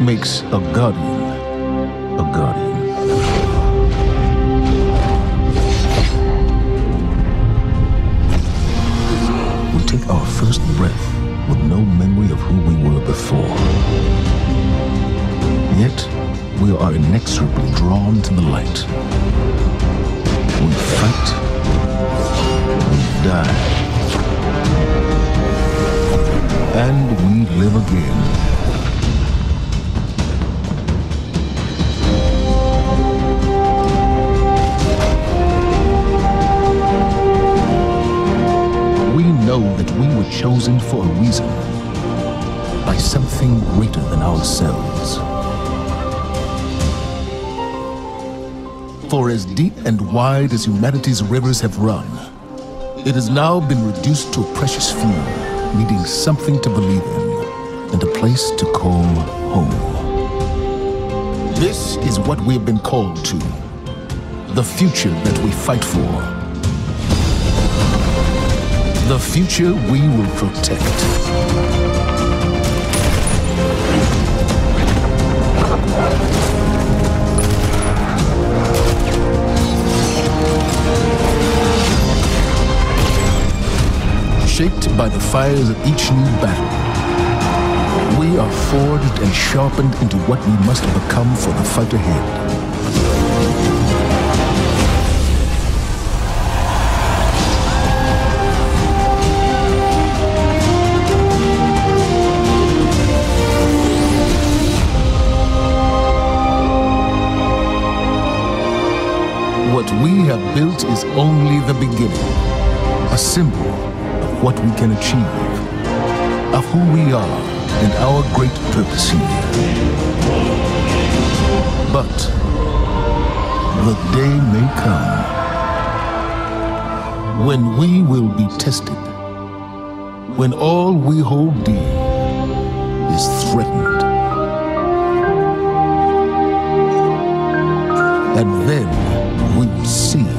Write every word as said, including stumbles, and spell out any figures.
makes a guardian a guardian. We take our first breath with no memory of who we were before. Yet, we are inexorably drawn to the light. We fight, we die, and we live again. We know that we were chosen for a reason, by something greater than ourselves. For as deep and wide as humanity's rivers have run, it has now been reduced to a precious few, needing something to believe in and a place to call home. This is what we have been called to, the future that we fight for. The future we will protect. Shaped by the fires of each new battle, we are forged and sharpened into what we must become for the fight ahead. What we have built is only the beginning, a symbol of what we can achieve, of who we are and our great purpose here. But the day may come when we will be tested, when all we hold dear is threatened. And then we will see